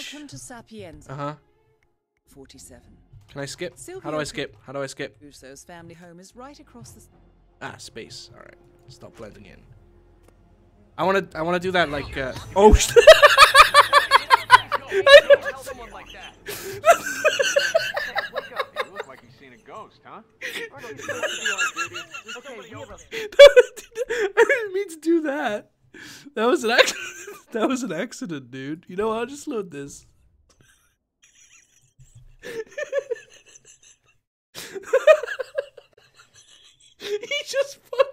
Welcome to Sapienza. Uh-huh. 47. Can I skip? Silvio How do I skip? How do I skip? Russo's family home is right across the... Ah, space. All right. Stop blending in. I want to do that like oh shit. Tell someone like that. Wake up. You look like you've seen a ghost, huh? I didn't mean to do that. That was an accident. That was an accident, dude. You know what? I'll just load this. He just fucking